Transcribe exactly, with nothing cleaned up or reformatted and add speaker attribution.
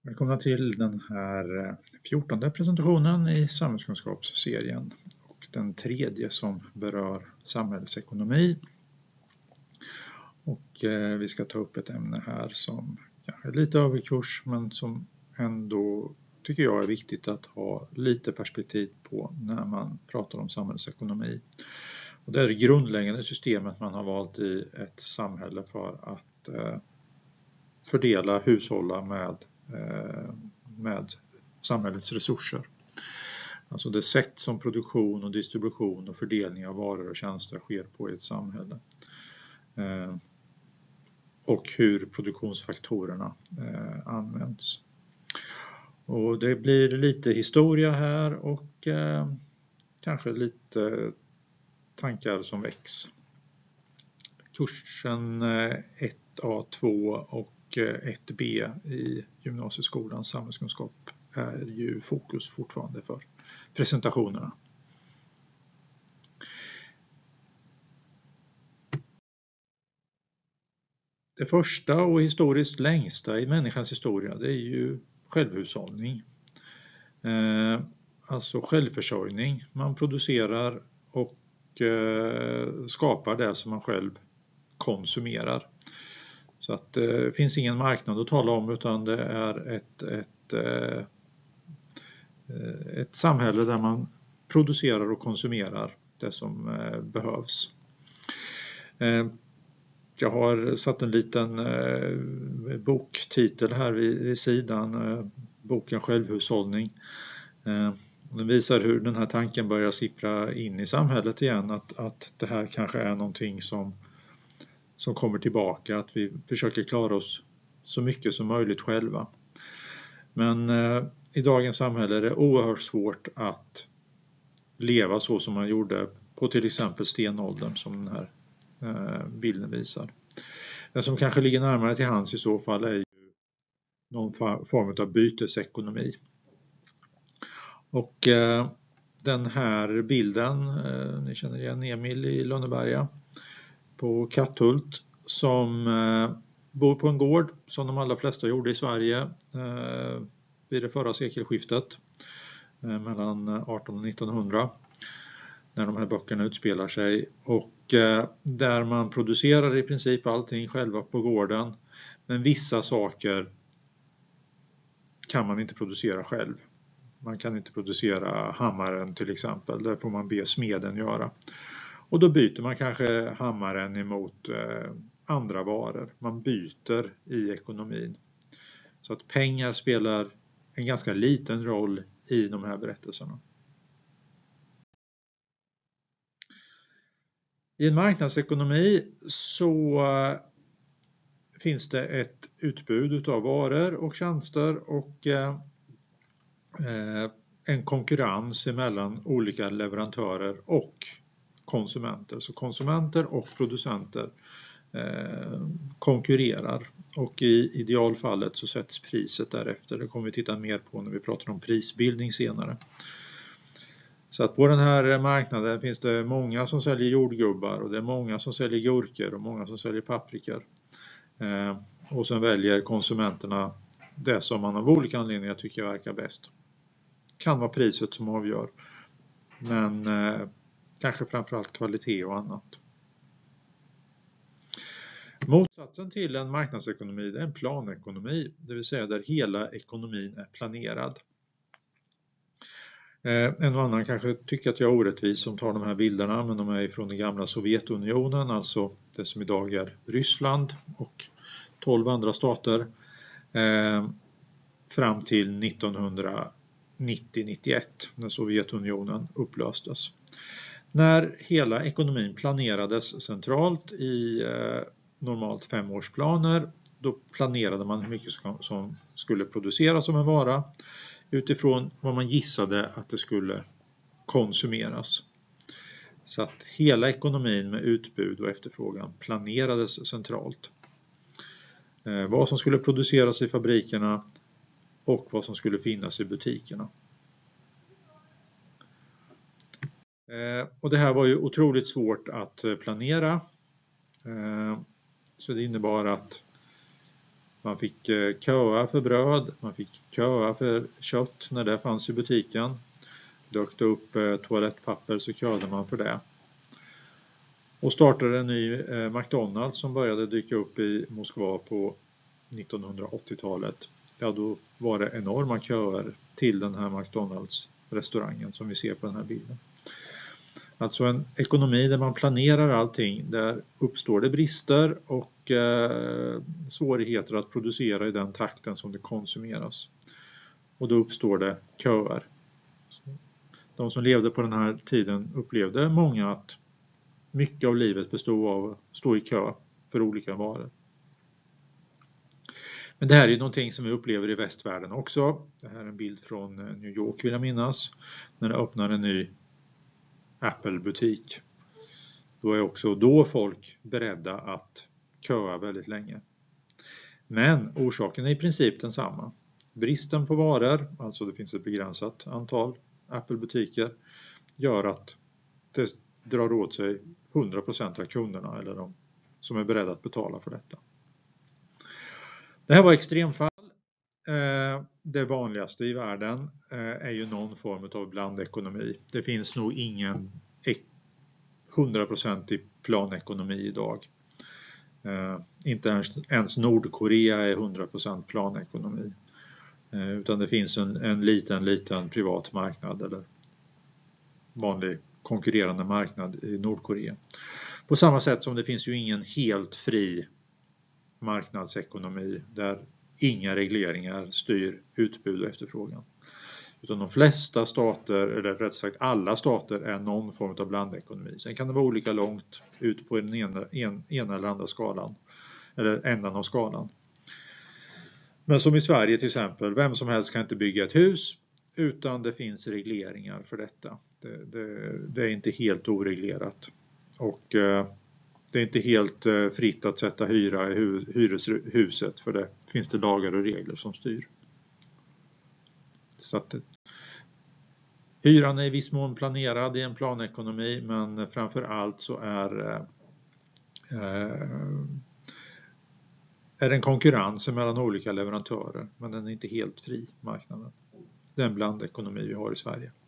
Speaker 1: Välkomna till den här fjortonde presentationen i samhällskunskapsserien och den tredje som berör samhällsekonomi. Och eh, vi ska ta upp ett ämne här som kanske är lite överkurs men som ändå tycker jag är viktigt att ha lite perspektiv på när man pratar om samhällsekonomi. Och det är det grundläggande systemet man har valt i ett samhälle för att eh, fördela, hushålla med med samhällets resurser. Alltså det sätt som produktion och distribution och fördelning av varor och tjänster sker på i ett samhälle. Och hur produktionsfaktorerna används. Och det blir lite historia här och kanske lite tankar som väcks. Kursen ett A två och ett B i gymnasieskolans samhällskunskap är ju fokus fortfarande för presentationerna. Det första och historiskt längsta i människans historia, det är ju självhushållning. Eh, alltså självförsörjning. Man producerar och eh, skapar det som man själv konsumerar. Så att det eh, finns ingen marknad att tala om, utan det är ett, ett, eh, ett samhälle där man producerar och konsumerar det som eh, behövs. Eh, jag har satt en liten eh, boktitel här vid, vid sidan, eh, boken Självhushållning. Eh, den visar hur den här tanken börjar sippra in i samhället igen, att, att det här kanske är någonting som som kommer tillbaka, att vi försöker klara oss så mycket som möjligt själva. Men eh, i dagens samhälle är det oerhört svårt att leva så som man gjorde på till exempel stenåldern, som den här eh, bilden visar. Det som kanske ligger närmare till hands i så fall är ju någon form av bytesekonomi. Och eh, den här bilden, eh, ni känner igen Emil i Lönneberga på Katthult, som eh, bor på en gård som de allra flesta gjorde i Sverige eh, vid det förra sekelskiftet eh, mellan arton och nittonhundra, när de här böckerna utspelar sig, och eh, där man producerar i princip allting själva på gården, men vissa saker kan man inte producera själv. Man kan inte producera hammaren till exempel, där får man be smeden göra. Och då byter man kanske hammaren emot eh, andra varor. Man byter i ekonomin. Så att pengar spelar en ganska liten roll i de här berättelserna. I en marknadsekonomi så eh, finns det ett utbud av varor och tjänster och eh, en konkurrens mellan olika leverantörer och konsumenter. Så konsumenter och producenter eh, konkurrerar, och i idealfallet så sätts priset därefter. Det kommer vi titta mer på när vi pratar om prisbildning senare. Så att på den här marknaden finns det många som säljer jordgubbar, och det är många som säljer gurkor och många som säljer paprikor. Eh, och sen väljer konsumenterna det som man av olika anledningar tycker verkar bäst. Kan vara priset som avgör, men eh, kanske framförallt kvalitet och annat. Motsatsen till en marknadsekonomi är en planekonomi, det vill säga där hela ekonomin är planerad. Eh, en och annan kanske tycker att jag är orättvis som tar de här bilderna, men de är från den gamla Sovjetunionen, alltså det som idag är Ryssland och tolv andra stater, eh, fram till nittonhundranittio nittioett när Sovjetunionen upplöstes. När hela ekonomin planerades centralt i eh, normalt femårsplaner, då planerade man hur mycket som, som skulle produceras som en vara utifrån vad man gissade att det skulle konsumeras. Så att hela ekonomin med utbud och efterfrågan planerades centralt. Eh, vad som skulle produceras i fabrikerna och vad som skulle finnas i butikerna. Eh, och det här var ju otroligt svårt att planera. Eh, så det innebar att Man fick köa för bröd, man fick köa för kött när det fanns i butiken. Dök det upp toalettpapper så köade man för det. Och startade en ny McDonald's som började dyka upp i Moskva på nittonhundraåttiotalet. Ja, då var det enorma köer till den här McDonald's-restaurangen som vi ser på den här bilden. Alltså en ekonomi där man planerar allting, där uppstår det brister och eh, svårigheter att producera i den takten som det konsumeras. Och då uppstår det köer. De som levde på den här tiden upplevde många att mycket av livet bestod av att stå i kö för olika varor. Men det här är ju någonting som vi upplever i västvärlden också. Det här är en bild från New York vill jag minnas. När det öppnar en ny Apple-butik. Då är också då folk beredda att köa väldigt länge. Men orsaken är i princip densamma. Bristen på varor, alltså det finns ett begränsat antal Apple-butiker, gör att det drar åt sig hundra procent av kunderna eller de som är beredda att betala för detta. Det här var extremfall. Det vanligaste i världen är ju någon form av blandekonomi. Det finns nog ingen hundra procent i planekonomi idag. Inte ens Nordkorea är hundra procent planekonomi. Utan det finns en, en liten, liten privat marknad eller vanlig konkurrerande marknad i Nordkorea. På samma sätt som det finns ju ingen helt fri marknadsekonomi där inga regleringar styr utbud och efterfrågan. Utan de flesta stater, eller rätt sagt alla stater, är någon form av blandekonomi. Sen kan det vara olika långt ut på den ena, en, ena eller andra skalan. Eller ändan av skalan. Men som i Sverige till exempel, vem som helst kan inte bygga ett hus utan det finns regleringar för detta. Det, det, det är inte helt oreglerat. Och eh, det är inte helt eh, fritt att sätta hyra i hu- hyreshuset för det finns det lagar och regler som styr. Så att hyran är i viss mån planerad i en planekonomi, men framför allt så är, eh, är det en konkurrens mellan olika leverantörer, men den är inte helt fri, marknaden. Det är en blandekonomi vi har i Sverige.